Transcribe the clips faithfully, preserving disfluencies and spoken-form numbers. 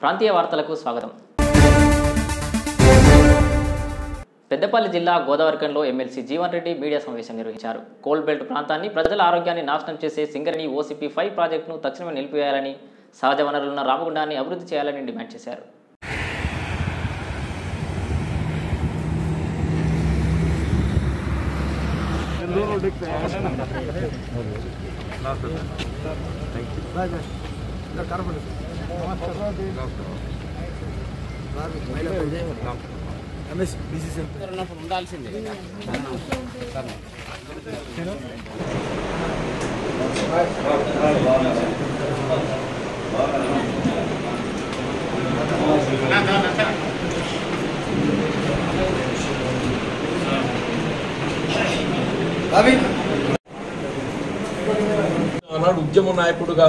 ప్రాంతీయ వార్తలకు స్వాగతం. పెద్దపల్లి జిల్లా గోదావరిఖండ్లో ఎమ్మెల్సీ జీవన్ రెడ్డి మీడియా సమావేశం నిర్వహించారు. కోల్డ్ బెల్ట్ ప్రాంతాన్ని ప్రజల ఆరోగ్యాన్ని నాశనం చేసే సింగరేణి ఓసీపీ ఫైవ్ ప్రాజెక్టును తక్షణమే నిలిపివేయాలని, సహజ వనరులున్న రామగుండాన్ని అభివృద్ధి చేయాలని డిమాండ్ చేశారు. ఉండాల్సిందే ఆనాడు ఉద్యమ నాయకుడుగా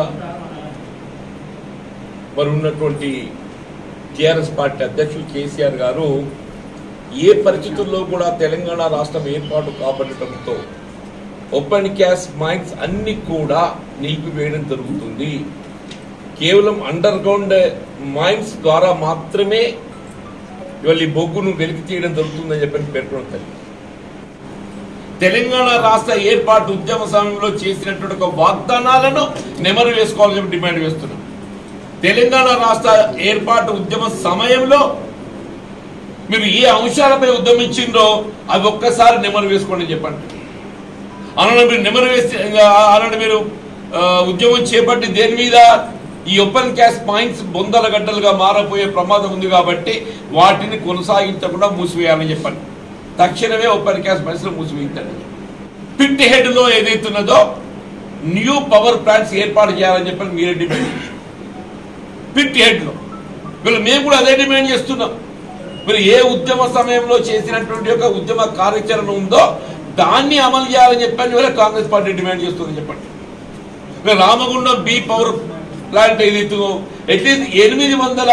మరి ఉన్నటువంటి టీఆర్ఎస్ పార్టీ అధ్యక్షులు కేసీఆర్ గారు ఏ పరిస్థితుల్లో కూడా తెలంగాణ రాష్ట్రం ఏర్పాటు కాబట్టడంతో ఓపెన్ క్యాస్ట్ మైన్స్ అన్ని కూడా నిలిపివేయడం జరుగుతుంది. కేవలం అండర్ గ్రౌండ్ మైన్స్ ద్వారా మాత్రమే ఇవాళ ఈ బొగ్గును వెలికి తీయడం జరుగుతుందని చెప్పని పేర్కొనడం. తెలంగాణ రాష్ట్ర ఏర్పాటు ఉద్యమ సమయంలో చేసినటువంటి ఒక వాగ్దానాలను నెమరు వేసుకోవాలని చెప్పి డిమాండ్ చేస్తున్నాం. తెలంగాణ రాష్ట్ర ఏర్పాటు ఉద్యమ సమయంలో మీరు ఏ అంశాలపై ఉద్యమించిందో అవి ఒక్కసారి నెమరు వేసుకోండి చెప్పండి. అలానే మీరు నెమరు వేసి అలానే మీరు ఉద్యమం చేపట్టి దేని మీద ఈ ఓపెన్ క్యాస్ట్ మైన్స్ బొందల గడ్డలుగా మారపోయే ప్రమాదం ఉంది కాబట్టి వాటిని కొనసాగించకుండా మూసివేయాలని చెప్పండి. తక్షణమే ఓపెన్ క్యాస్ట్ మైన్స్ లో మూసివేయించండి. పిట్ హెడ్ లో ఏదైతున్నదో న్యూ పవర్ ప్లాంట్స్ ఏర్పాటు చేయాలని చెప్పని మీరే డిమాండ్. పిట్ హెడ్ లో వీళ్ళు మేము కూడా అదే డిమాండ్ చేస్తున్నాం. మీరు ఏ ఉద్యమ సమయంలో చేసినటువంటి యొక్క ఉద్యమ కార్యాచరణ ఉందో దాన్ని అమలు చేయాలని చెప్పని వీళ్ళ కాంగ్రెస్ పార్టీ డిమాండ్ చేస్తుందని చెప్పండి. మీరు రామగుండం బి పవర్ ప్లాంట్ ఏదైతుందో అట్లీస్ట్ ఎనిమిది వందల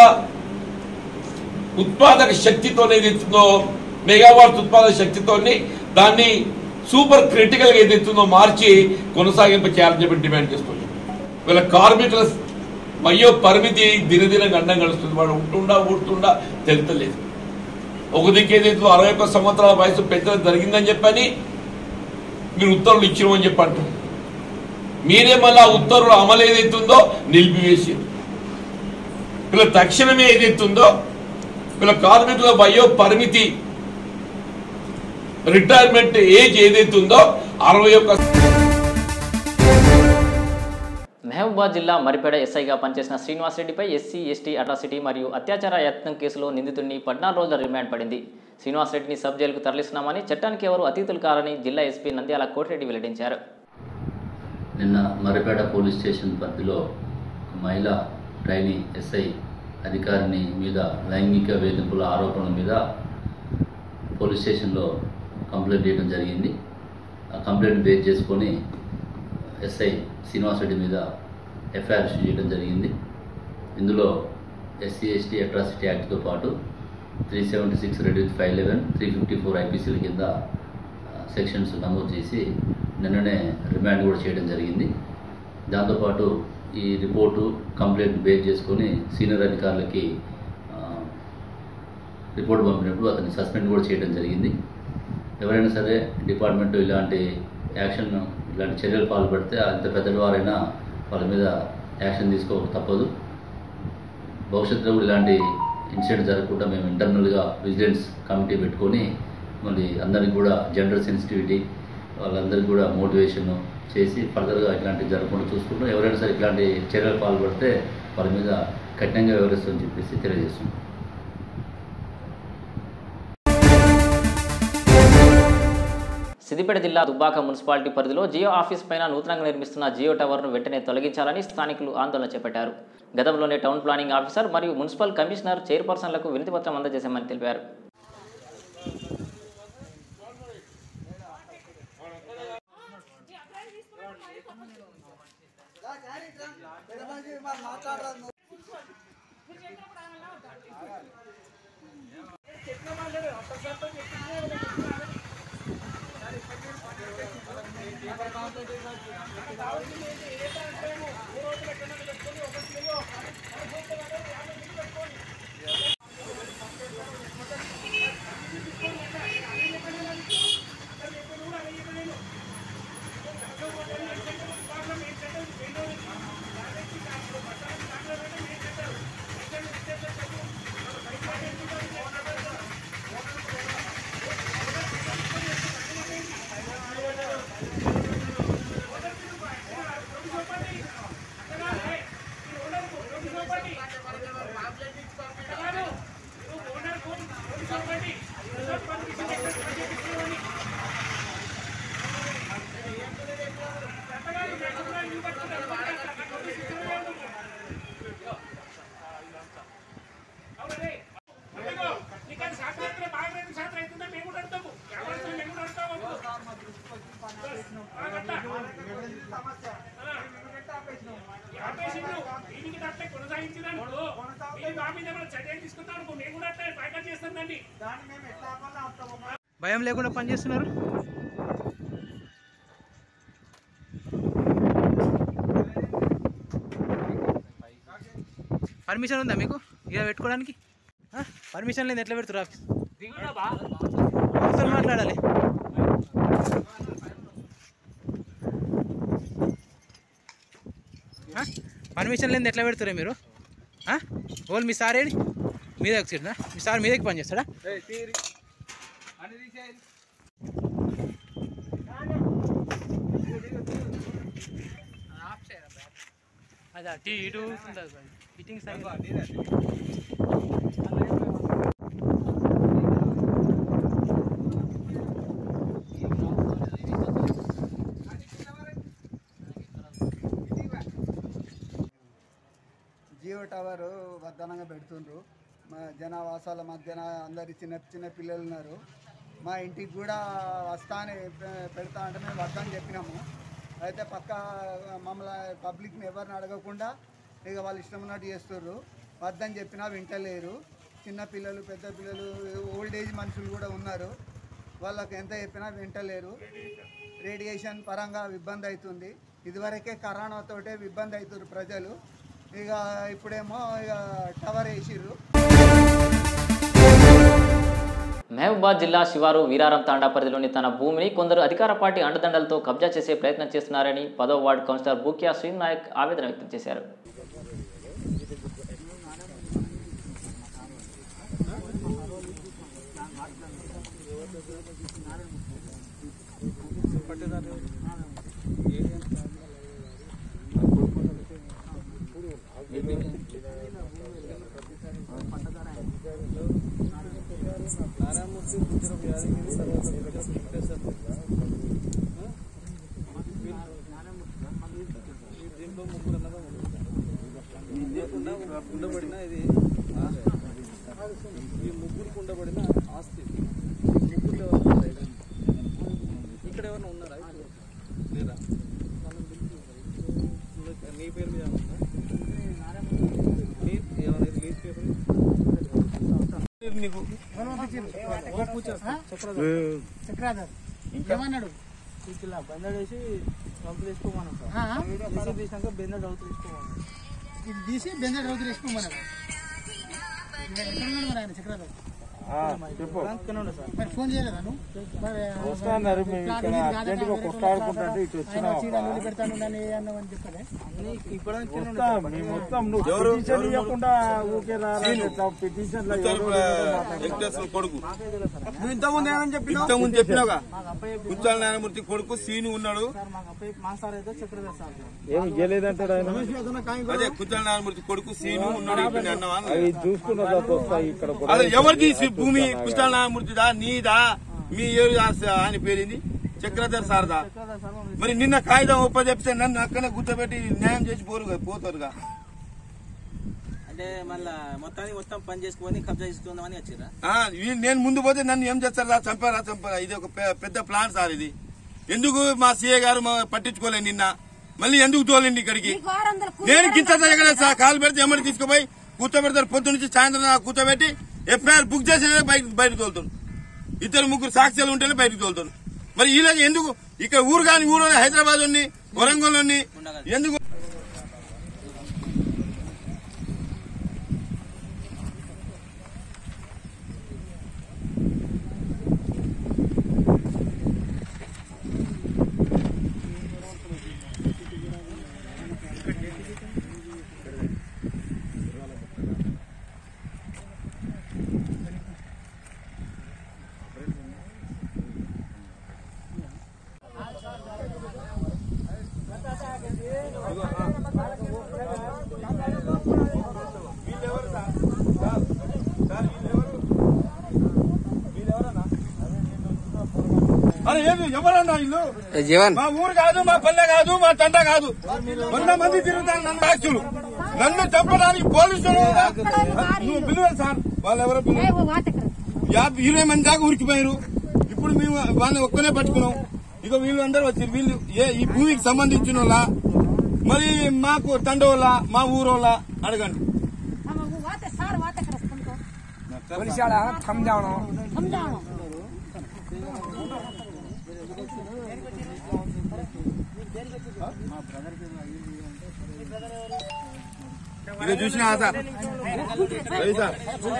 ఉత్పాదక శక్తితో ఏదైతుందో మెగావాట్ ఉత్పాదక శక్తితోని దాన్ని సూపర్ క్రిటికల్ గా ఏదైతుందో మార్చి కొనసాగింపు చేయాలని చెప్పి డిమాండ్ చేస్తుంది. వీళ్ళ కార్మికుల వయో పరిమితి దినదిన గండం గడుస్తుంది. వాడు ఉంటుండా ఊడుతుండా తెలుతలేదు. ఒక దిక్కు ఏదైతే అరవై ఒక్క సంవత్సరాల వయసు పెంచడం జరిగిందని చెప్పని మీరు ఉత్తర్వులు ఇచ్చినామని చెప్పి అంటారు. మీరే మళ్ళీ ఆ ఉత్తర్వులు అమలు ఏదైతుందో నిలిపివేసి వీళ్ళ తక్షణమే ఏదైతుందో వీళ్ళ కార్మికుల వయో పరిమితి రిటైర్మెంట్ ఏజ్ ఏదైతుందో అరవై ఒక్క. మహబూబాబాద్ జిల్లా మరిపేడ ఎస్ఐగా పనిచేసిన శ్రీనివాస్ రెడ్డిపై ఎస్సీ ఎస్టీ అట్రాసిటీ మరియు అత్యాచార యత్నం కేసులో నిందితుడిని పద్నాలుగు రోజుల రిమాండ్ పడింది. శ్రీనివాస్ రెడ్డిని సబ్ జైలుకు తరలిస్తున్నామని, చట్టానికి ఎవరు అతీతులు కారని జిల్లా ఎస్పీ నంద్యాల కోటిరెడ్డి వెల్లడించారు. నిన్న మరిపేడ పోలీస్ స్టేషన్ పరిధిలో మహిళా ట్రైనీ ఎస్ఐ అధికారిని మీద లైంగిక వేధింపుల ఆరోపణల మీద పోలీస్ స్టేషన్లో కంప్లైంట్ చేయడం జరిగింది. ఆ కంప్లైంట్ బేస్ చేసుకొని ఎస్ఐ శ్రీనివాస్ రెడ్డి మీద ఎఫ్ఐఆర్ ఇష్యూ చేయడం జరిగింది. ఇందులో ఎస్సీ ఎస్టీ అట్రాసిటీ యాక్ట్తో పాటు three seventy six red with five eleven three fifty four ఐపీసీల కింద సెక్షన్స్ నమోదు చేసి నిన్ననే రిమాండ్ కూడా చేయడం జరిగింది. దాంతోపాటు ఈ రిపోర్టు కంప్లైంట్ బేస్ చేసుకొని సీనియర్ అధికారులకి రిపోర్ట్ పంపినప్పుడు అతన్ని సస్పెండ్ కూడా చేయడం జరిగింది. ఎవరైనా సరే డిపార్ట్మెంట్ ఇలాంటి యాక్షన్ ఇలాంటి చర్యలు పాల్పడితే అంత పెద్దవారైనా వాళ్ళ మీద యాక్షన్ తీసుకోక తప్పదు. భవిష్యత్తులో కూడా ఇలాంటి ఇన్సిడెంట్ జరగకుండా మేము ఇంటర్నల్గా విజిలెన్స్ కమిటీ పెట్టుకొని మళ్ళీ అందరికి కూడా జెండర్ సెన్సిటివిటీ వాళ్ళందరికీ కూడా మోటివేషన్ చేసి ఫర్దర్గా ఇట్లాంటివి జరగకుండా చూసుకుంటాం. ఎవరైనా సరే ఇట్లాంటి చర్యలు పాల్పడితే వాళ్ళ మీద కఠినంగా వ్యవహరిస్తామని చెప్పేసి తెలియజేస్తున్నాం. సిద్దిపేట జిల్లా దుబ్బాక మున్సిపాలిటీ పరిధిలో జియో ఆఫీస్ పైన నూతనంగా నిర్మిస్తున్న జియో టవర్ను వెంటనే తొలగించాలని స్థానికులు ఆందోళన చేపట్టారు. గతంలోనే టౌన్ ప్లానింగ్ ఆఫీసర్ మరియు మున్సిపల్ కమిషనర్ చైర్పర్సన్లకు వినతిపత్రం అందజేశామని తెలిపారు. Thank you. భయం లేకుండా పనిచేస్తున్నారు. పర్మిషన్ ఉందా మీకు ఇలా పెట్టుకోవడానికి? పర్మిషన్ లేదు ఎట్లా పెడుతున్నారు ఆఫీస్? మాట్లాడాలి. పర్మిషన్ లేదు ఎట్లా పెడుతురా మీరు? ఓల్ మీ సార్ ఏడి మీద వచ్చిందా? మీ సార్ మీదకి పని చేస్తాడా? అదా టీ ఇటు ఫిట్టింగ్ సైడ్ జియో టవర్ వద్దనంగా పెడుతుండ్రు. మా జనావాసాల మధ్యన అందరి చిన్న చిన్న పిల్లలు ఉన్నారు. మా ఇంటికి కూడా వస్తా అని పెడతా అంటే మేము వద్దని చెప్పినాము. అయితే పక్క మమ్మల్ని పబ్లిక్ని ఎవరిని అడగకుండా ఇక వాళ్ళు ఇష్టం ఉన్నట్టు చేస్తుర్రు. వద్దని చెప్పినా వింటలేరు. చిన్న పిల్లలు, పెద్ద పిల్లలు, ఓల్డ్ ఏజ్ మనుషులు కూడా ఉన్నారు. వాళ్ళకి ఎంత చెప్పినా వింటలేరు. రేడియేషన్ పరంగా ఇబ్బంది అవుతుంది. ఇదివరకే కరోనాతోటే ఇబ్బంది అవుతున్నారు ప్రజలు. ఇక ఇప్పుడేమో ఇక టవర్ వేసిర్రు. మహబూబాద్ జిల్లా శివారు వీరారం తాండా పరిధిలోని తన భూమిని కొందరు అధికార పార్టీ అండదండలతో కబ్జా చేసే ప్రయత్నం చేస్తున్నారని పదో వార్డు కౌన్సిలర్ బూక్యా శ్రీనాయక్ ఆవేదన వ్యక్తం చేశారు. ఉండబడిన ఇది ఈ ముగ్గురికి ఉండబడిన ఆస్తి. ముగ్గురు ఇక్కడ ఎవరైనా ఉన్నారా లేదా? నీ పేరు మీద నీకు చక్రాధర్ ఏమన్నాడు? ఇట్లా బెందడేసి రౌతు తీసుకోమన్నాం సార్. తీసినాక బెందడు రౌతు తీసుకోమన్నాం. ఇది తీసి బెందడు రౌతు తీసుకోమన్నాడు. ఆయన చక్రాధర్ ఫోన్ చేయలేదా నువ్వు? పెడతాను అన్నామని చెప్పలే. కొడుకు ఇంతకుముందు ఏమని చెప్పి ఇంతకుముందు చెప్పినావుగా కుచ్చాల నారాయణమూర్తి కొడుకు సీను ఉన్నాడు. మా సార్ అయితే చక్రధర్ సార్ అదే కుచ్చాల నారాయణమూర్తి కొడుకు సీను ఉన్నాడు. అదే ఎవరిది భూమి? కుచ్చాల నారాయణమూర్తిదా నీదా? మీ ఏడు ఆయన పేరింది చక్రధర్ సార్దా? మరి నిన్న కాగితం ఒప్ప చెప్తే నన్ను అక్కడే గుర్తుపెట్టి న్యాయం చేసి పోరు పోతారుగా. అంటే మళ్ళా మొత్తానికి మొత్తం పని చేసుకుని కబ్జా చేసుకుందామని వచ్చారా? నేను ముందు పోతే నన్ను ఏం చేస్తారా? చంపారా చంపారా? ఇది ఒక పెద్ద ప్లాన్ సార్. ఇది ఎందుకు మా సీఏ గారు పట్టించుకోలేదు నిన్న? మళ్ళీ ఎందుకు తోలండి ఇక్కడికి? నేను కింద ఎక్కడ కాలు పెడితే ఎమ్మడి తీసుకుపోయి కూర్చోబెడతారు. పొద్దు నుంచి సాయంత్రం కూర్చోబెట్టి ఎఫ్ఐఆర్ బుక్ చేసిన బయట బయటకు తోలుతారు. ఇద్దరు ముగ్గురు సాక్ష్యాలు ఉంటేనే బయటకు తోలుతారు. మరి ఇలా ఎందుకు? ఇక్కడ ఊరు కాని ఊరు హైదరాబాద్ ఉన్ని వరంగల్ ఉన్ని ఎందుకు? అరే ఏమి ఎవరన్నా ఇల్లు? మా ఊరు కాదు, మా పల్లె కాదు, మా తండ కాదు. వంద మంది తిరుగుతారు నన్ను సాక్షులు. నన్ను చంపడానికి పోలీసులు నువ్వు పిలువాలి సార్. వాళ్ళు ఎవరో యాభై ఇరవై మంది దాకా ఉరికిపోయారు. ఇప్పుడు మేము వాళ్ళని ఒక్కనే పట్టుకున్నాం. ఇక వీళ్ళు అందరూ వచ్చారు. వీళ్ళు ఏ ఈ భూమికి సంబంధించిన వాళ్ళ మరి మాకు తండోళ్ళ మా ఊరోళ్ళ అడగండి ఇది చూసినా సార్ రవి సార్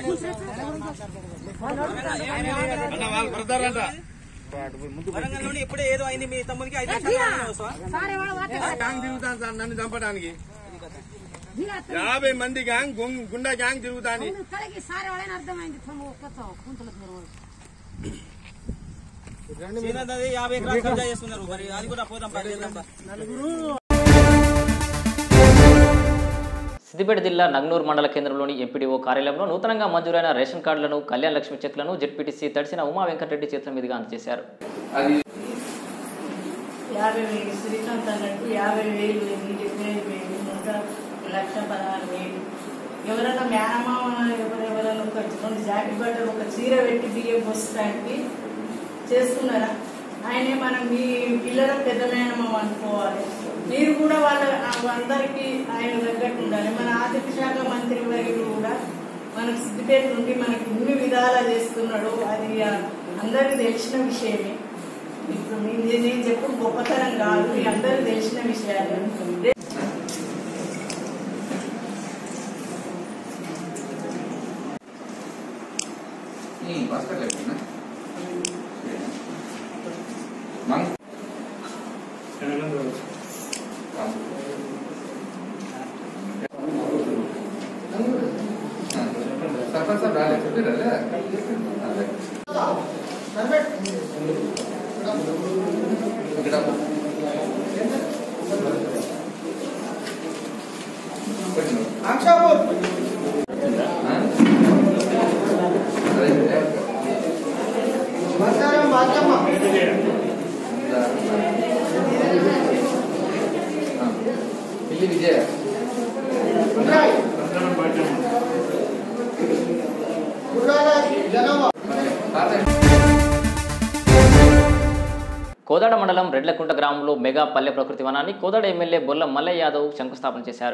అన్న వాళ్ళు బ్రదర్ అంట ఇప్పుడే ఏదో అయింది మీ తమ్మునికి గ్యాంగ్ తిరుగుతాను సార్ నన్ను చంపడానికి యాభై మంది గ్యాంగ్ గుండా గ్యాంగ్ తిరుగుతాను యాభై ఎకరాలు కబ్జా చేస్తున్నారు మరి అది కూడా పోదాం. సిద్దిపేట జిల్లా నగ్నూర్ మండల కేంద్రంలోని ఎంపీడీఓ కార్యాలయంలో నూతనంగా మంజూరైన రేషన్ కార్డులను కళ్యాణ లక్ష్మి చెక్లను జెడ్పీటీసీ తడిసిన ఉమా వెంకటరెడ్డి చేతుల మీదుగా అందజేశారు. యాభై వేలు శ్రీకాంత్ అన్నట్టు యాభై వేలు డెబ్బై వేలు నూట లక్ష పదహారు వేలు ఎవరైనా మేనమామ ఎవరెవరైనా ఒక రెండు జాకెట్ బట్టలు ఒక చీర పెట్టి బియ్యం పోసడానికి చేస్తున్నారా? ఆయనే మనం మీ పిల్లల పెద్ద మేనమామ అనుకోవాలి. మీరు కూడా వాళ్ళ అందరికీ ఆయన తగ్గట్టు ఉండాలి. మన ఆర్థిక శాఖ మంత్రి వర్యులు కూడా మనకు సిద్దిపేట నుండి మనకి ఇన్ని విధాలా చేస్తున్నాడు. అది అందరికీ తెలిసిన విషయమే. ఇప్పుడు నేను చెప్పు గొప్పతనం కాదు, మీ అందరూ తెలిసిన విషయాలు. కోదాడ మండలం రెడ్లకుంట గ్రామంలో మెగా పల్లె ప్రకృతి వనాన్ని కోదాడ ఎమ్మెల్యే బొల్ల మల్లయ్య యాదవ్ శంకుస్థాపన చేశారు.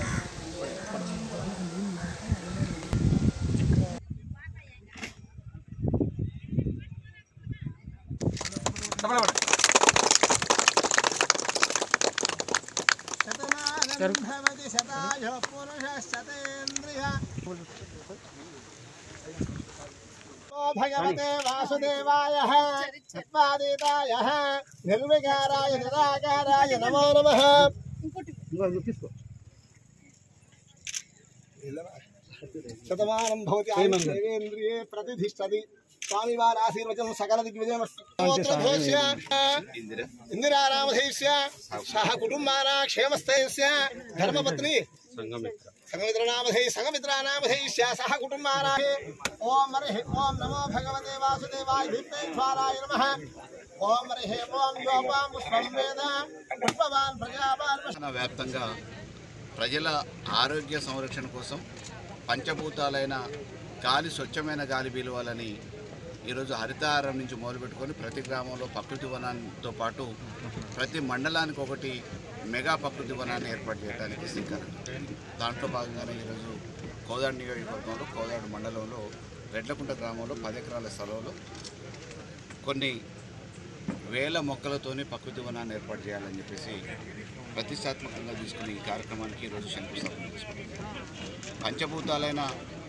భగవతే వాసుదేవాయ సత్వాదితాయ నిర్వికారాయ నిరాకారాయ నమో నమః. శతమానం భవతి దేవేంద్రియే ప్రతిష్ఠతి స్వామివారి ఆశీర్వచనం సకల దిగ్విజయమస్తు. ఇందిరారామధేయస్య సహ కుటుంబానా క్షేమస్థైస్య ధర్మపత్ని సంగమిత్రనామధేయ సంగమిత్రానామధేయస్య సహ కుటుంబానా. ఓం హరి ఓం నమో భగవతే వాసుదేవాయ దీప్తేశ్వరాయ నమః. ఓం హరి ఓం యోపాం పుష్పం వేద పుష్పవాన్ ప్రజావాన్. వ్యాప్తంగా ప్రజల ఆరోగ్య సంరక్షణ కోసం పంచభూతాలైన గాలి స్వచ్ఛమైన గాలి పీలవాలని ఈరోజు హరితహారం నుంచి మొదలుపెట్టుకొని ప్రతి గ్రామంలో ప్రకృతి వనాలతో పాటు ప్రతి మండలానికి ఒకటి మెగా ప్రకృతి వనాన్ని ఏర్పాటు చేయడానికి శ్రీకారం. దాంట్లో భాగంగానే ఈరోజు కోదాడ నియోజకవర్గంలో కోదాడ మండలంలో రెడ్లకుంట గ్రామంలో పది ఎకరాల స్థలంలో కొన్ని వేల మొక్కలతోనే ప్రకృతి వనాన్ని ఏర్పాటు చేయాలని చెప్పేసి ప్రతిష్టాత్మకంగా తీసుకుని ఈ కార్యక్రమానికి ఈరోజు శంకుస్థాపన చేసుకుంటుంది. పంచభూతాలైన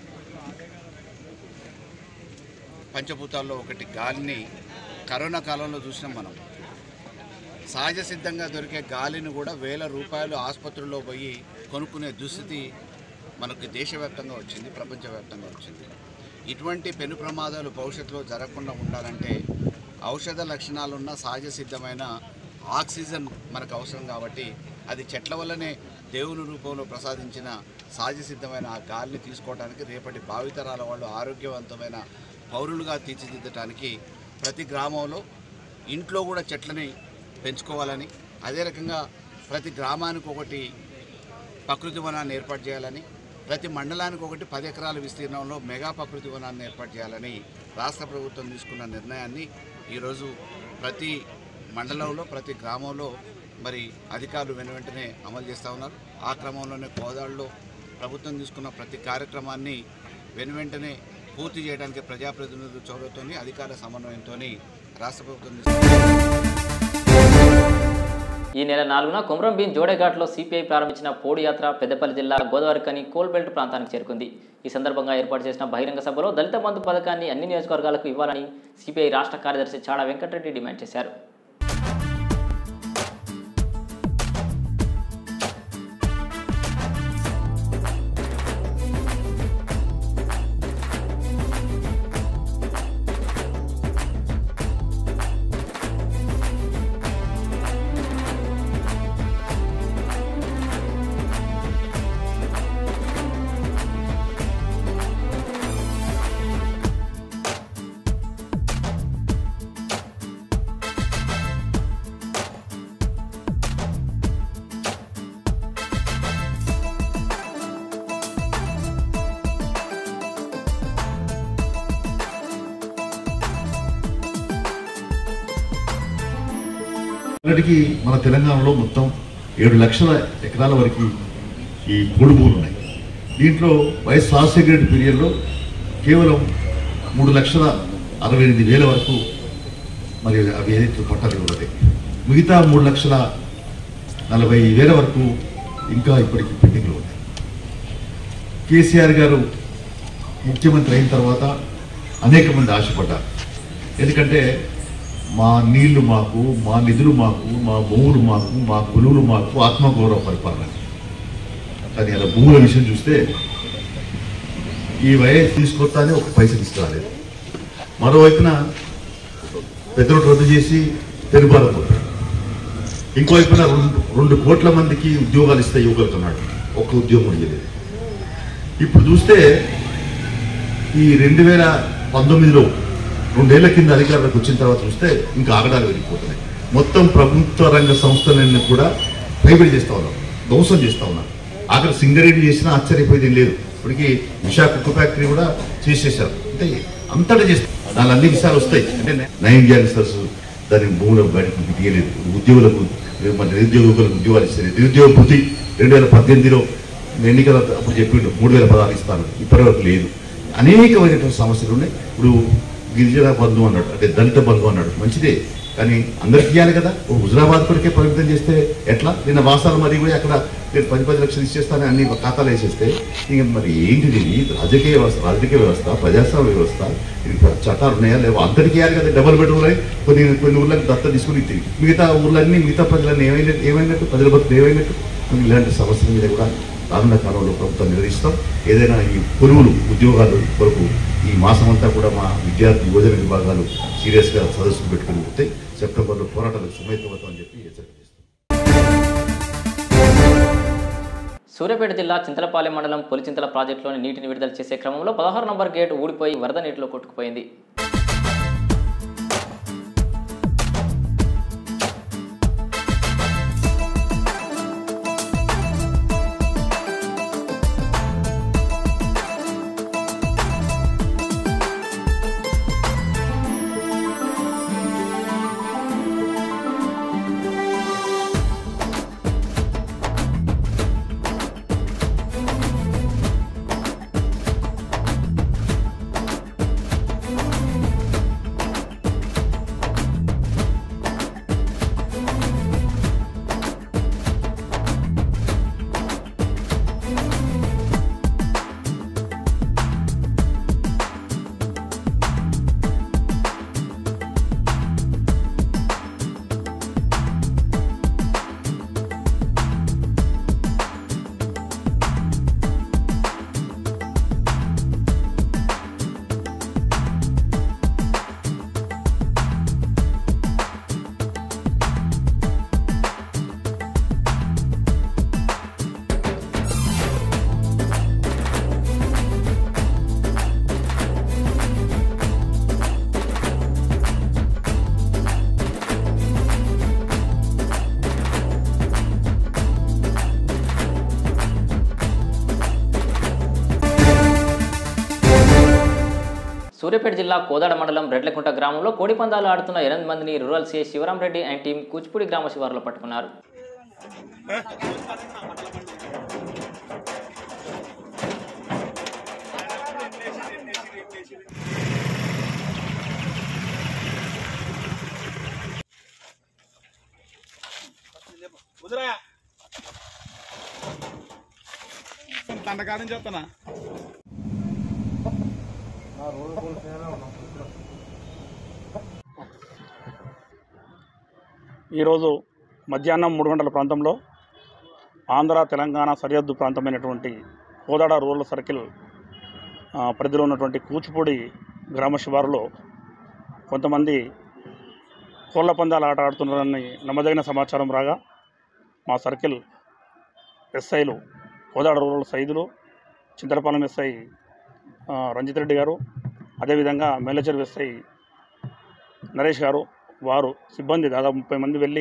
పంచభూతాల్లో ఒకటి గాలిని కరోనా కాలంలో చూసినాం మనం. సహజ సిద్ధంగా దొరికే గాలిని కూడా వేల రూపాయలు ఆసుపత్రుల్లో పోయి కొనుక్కునే దుస్థితి మనకు దేశవ్యాప్తంగా వచ్చింది, ప్రపంచవ్యాప్తంగా వచ్చింది. ఇటువంటి పెను ప్రమాదాలు భవిష్యత్తులో జరగకుండా ఉండాలంటే ఔషధ లక్షణాలున్న సహజ సిద్ధమైన ఆక్సిజన్ మనకు అవసరం. కాబట్టి అది చెట్ల వల్లనే దేవుని రూపంలో ప్రసాదించిన సహజ సిద్ధమైన ఆ గాలిని తీసుకోవడానికి రేపటి భావితరాల వాళ్ళు ఆరోగ్యవంతమైన పౌరులుగా తీర్చిదిద్దడానికి ప్రతి గ్రామంలో ఇంట్లో కూడా చెట్లని పెంచుకోవాలని, అదే రకంగా ప్రతి గ్రామానికి ఒకటి ప్రకృతి వనాన్ని ఏర్పాటు చేయాలని, ప్రతి మండలానికి ఒకటి పది ఎకరాల విస్తీర్ణంలో మెగా ప్రకృతి వనాన్ని ఏర్పాటు చేయాలని రాష్ట్ర ప్రభుత్వం తీసుకున్న నిర్ణయాన్ని ఈరోజు ప్రతి మండలంలో ప్రతి గ్రామంలో మరి అధికారులు వెను వెంటనే అమలు చేస్తూ ఉన్నారు. ఆ క్రమంలోనే కోదాడలో ప్రభుత్వం తీసుకున్న ప్రతి కార్యక్రమాన్ని వెను వెంటనే పూర్తి చేయడానికి ప్రజాప్రతినిధుల చొరవతో అధికారుల సమన్వయంతో రాష్ట్ర ప్రభుత్వం ఈ నెల నాలుగున కొమరంభీం జోడేఘాట్లో సిపిఐ ప్రారంభించిన పోడు యాత్ర పెద్దపల్లి జిల్లా గోదావరికని కోల్బెల్ట్ ప్రాంతానికి చేరుకుంది. ఈ సందర్భంగా ఏర్పాటు చేసిన బహిరంగ సభలో దళిత బంధు పథకాన్ని అన్ని నియోజకవర్గాలకు ఇవ్వాలని సిపిఐ రాష్ట్ర కార్యదర్శి చాడా వెంకటరెడ్డి డిమాండ్ చేశారు. ఇప్పటికీ మన తెలంగాణలో మొత్తం ఏడు లక్షల ఎకరాల వరకు ఈ పోడు భూములు ఉన్నాయి. దీంట్లో వైఎస్ రాజశేఖర రెడ్డి పీరియడ్లో కేవలం మూడు లక్షల అరవై ఎనిమిది వేల వరకు మరి అవి ఏదైతే పట్టాలు ఇవ్వలేదు. మిగతా మూడు లక్షల నలభై వేల వరకు ఇంకా ఇప్పటికీ పెండింగ్లో ఉన్నాయి. కేసీఆర్ గారు ముఖ్యమంత్రి అయిన తర్వాత అనేక మంది ఆశపడ్డారు. ఎందుకంటే మా నీళ్లు మాకు, మా నిధులు మాకు, మా భూములు మాకు, మా కొలువులు మాకు, ఆత్మగౌరవ పరిపాలన. కానీ అలా భూముల విషయం చూస్తే ఈ వైఎస్ తీసుకొస్తానే ఒక పైసలు ఇస్తాలేదు. మరోవైపున పెద్దలు రద్దు చేసి తెలుబారం పోతాడు. ఇంకోవైపున రెండు రెండు కోట్ల మందికి ఉద్యోగాలు ఇస్తే యువకులుతున్నాడు, ఒక్క ఉద్యోగం ఇవ్వలేదు. ఇప్పుడు చూస్తే ఈ రెండు వేల పంతొమ్మిదిలో రెండేళ్ల కింద అధికారులకు వచ్చిన తర్వాత చూస్తే ఇంకా ఆగడాలు వెళ్ళిపోతున్నాయి. మొత్తం ప్రభుత్వ రంగ సంస్థలన్నీ కూడా ప్రైవేట్ చేస్తూ ఉన్నారు, ధ్వంసం చేస్తూ ఉన్నారు. ఆఖరి సింగరేణి చేసినా ఆశ్చర్యపోయేది లేదు. ఇప్పటికీ విశాఖ కుక్క ఫ్యాక్టరీ కూడా చేసేసారు. అంటే అంతటా చేస్తారు. దాని అన్ని విషయాలు వస్తాయి. అంటే నైన్ గ్యాన్సర్స్ దాని భూములకు బయటకు తీయలేదు. ఉద్యోగులకు మన నిరుద్యోగులకు ఉద్యోగాలు ఇస్తారు. నిరుద్యోగ వృద్ధి రెండు వేల పద్దెనిమిదిలో ఎన్నికల అప్పుడు చెప్పిండు మూడు వేల పదాలు ఇస్తాను, ఇప్పటివరకు లేదు. అనేకమైనటువంటి సమస్యలు ఉన్నాయి. ఇప్పుడు గిరిజన బంధు అన్నాడు, అంటే దళిత బంధు అన్నాడు, మంచిదే. కానీ అందరికి ఇవ్వాలి కదా. హుజరాబాద్ కొరికే పరిమితం చేస్తే ఎట్లా? నిన్న వాసాలు మరి పోయి అక్కడ నేను పది పది లక్షలు ఇచ్చేస్తానని అన్ని ఖాతాలు వేసేస్తే ఇంక మరి ఏంటిది? రాజకీయ వ్యవస్థ, రాజకీయ వ్యవస్థ, ప్రజాస్వామ్య వ్యవస్థ, ఇది చట్టాలు ఉన్నాయా లేవా? అందరికీ ఇవ్వాలి కదా. డబల్ బెడ్రూమ్లు కొన్ని కొన్ని ఊర్లకు దత్త తీసుకుని తిరిగి మిగతా ఊర్లన్నీ మిగతా ప్రజలన్నీ ఏమైనట్టు ఏమైనట్టు ప్రజల బతులు ఏమైనట్టు? ఇలాంటి సమస్యల మీద కూడా రానున్న కాలంలో ప్రభుత్వం నిర్వహిస్తాం. ఏదైనా ఈ కొలువులు ఉద్యోగాలు కొరకు ఈ మాసం అంతా కూడా మా విద్యార్థి యువజన విభాగాలు సీరియస్గా సదస్సులు పెట్టుకుని పోతే సెప్టెంబర్లో పోరాటాలకు సుమేతమవుతామని చెప్పి హెచ్చరిక చేస్తాం. సూర్యాపేట జిల్లా చింతలపాలెం మండలం పొలిచింతల ప్రాజెక్టులోని నీటిని విడుదల చేసే క్రమంలో పదహారు నంబర్ గేట్ ఊడిపోయి వరద నీటిలో కొట్టుకుపోయింది. సూర్యాపేట జిల్లా కోదాడ మండలం రెడ్లకుంట గ్రామంలో కోడిపందాలు ఆడుతున్న ఎనిమిది మందిని rural CI Sivaram Reddy and team Kuchipudi గ్రామ శివారులో పట్టుకున్నారు. తండకాడం చెప్తానా ఈరోజు మధ్యాహ్నం మూడు గంటల ప్రాంతంలో ఆంధ్ర తెలంగాణ సరిహద్దు ప్రాంతమైనటువంటి కోదాడ రూరల్ సర్కిల్ పరిధిలో ఉన్నటువంటి కూచిపూడి గ్రామ శివారులో కొంతమంది కోళ్ల పందాలు ఆట ఆడుతున్నారని నమ్మదగిన సమాచారం రాగా మా సర్కిల్ ఎస్ఐలు కోదాడ రూరల్ సైదులు చింతలపాలెం ఎస్ఐ రంజిత్ రెడ్డి గారు, అదేవిధంగా మేనేజర్ ఎస్ఐ నరేష్ గారు, వారు సిబ్బంది దాదాపు ముప్పై మంది వెళ్ళి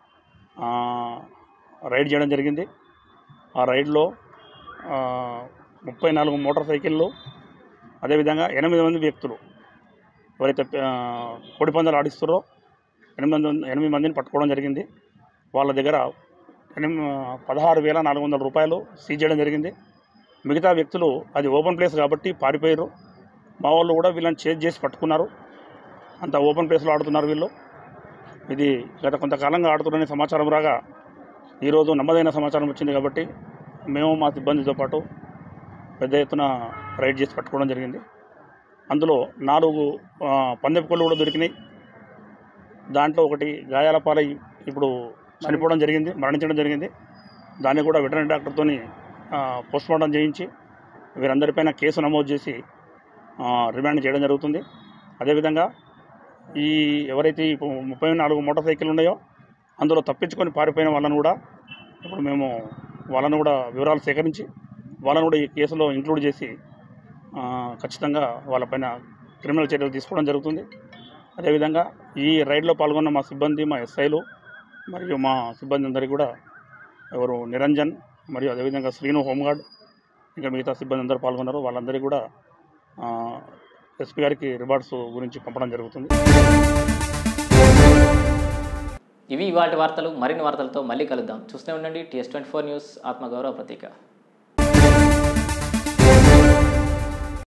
రైడ్ చేయడం జరిగింది. ఆ రైడ్లో ముప్పై నాలుగు మోటార్ సైకిళ్ళు, అదేవిధంగా ఎనిమిది మంది వ్యక్తులు ఎవరైతే కోడి పందాలు ఆడిస్తారో ఎనిమిది మంది ఎనిమిది మందిని పట్టుకోవడం జరిగింది. వాళ్ళ దగ్గర ఎనిమిది పదహారు వేల నాలుగు వందల రూపాయలు సీజ్ చేయడం జరిగింది. మిగతా వ్యక్తులు అది ఓపెన్ ప్లేస్ కాబట్టి పారిపోయారు. మా వాళ్ళు కూడా వీళ్ళని చేజ్ చేసి పట్టుకున్నారు. అంత ఓపెన్ ప్లేస్లో ఆడుతున్నారు వీళ్ళు. ఇది గత కొంతకాలంగా ఆడుతున్నారనే సమాచారం రాగా ఈరోజు నమ్మదైన సమాచారం వచ్చింది కాబట్టి మేము మా సిబ్బందితో పాటు పెద్ద ఎత్తున రైడ్ చేసి పట్టుకోవడం జరిగింది. అందులో నాలుగు పందెపు కోళ్ళు కూడా దొరికినాయి. దాంట్లో ఒకటి గాయాల పాలై ఇప్పుడు చనిపోవడం జరిగింది, మరణించడం జరిగింది. దాన్ని కూడా వెటర్నరీ డాక్టర్తో పోస్ట్మార్టం చేయించి వీరందరిపైన కేసు నమోదు చేసి రిమాండ్ చేయడం జరుగుతుంది. అదేవిధంగా ఈ ఎవరైతే ముప్పై నాలుగు మోటార్ సైకిల్ ఉన్నాయో అందులో తప్పించుకొని పారిపోయిన వాళ్ళను కూడా ఇప్పుడు మేము వాళ్ళను కూడా వివరాలు సేకరించి వాళ్ళను కూడా ఈ కేసులో ఇంక్లూడ్ చేసి ఖచ్చితంగా వాళ్ళపైన క్రిమినల్ చర్యలు తీసుకోవడం జరుగుతుంది. అదేవిధంగా ఈ రైడ్లో పాల్గొన్న మా సిబ్బంది, మా ఎస్ఐలు మరియు మా సిబ్బంది అందరికీ కూడా ఎవరు నిరంజన్ మరియు అదేవిధంగా శ్రీను హోంగార్డ్ ఇంకా మిగతా సిబ్బంది అందరూ పాల్గొన్నారు. వాళ్ళందరికీ కూడా ఎస్పీ గారికి రివార్డ్స్ గురించి పంపడం జరుగుతుంది. ఇవి ఇవాటి వార్తలు. మరిన్ని వార్తలతో మళ్ళీ కలుద్దాం. చూస్తూనే ఉండండి టీఎస్ ట్వంటీ ఫోర్ న్యూస్, ఆత్మగౌరవ ప్రతీక.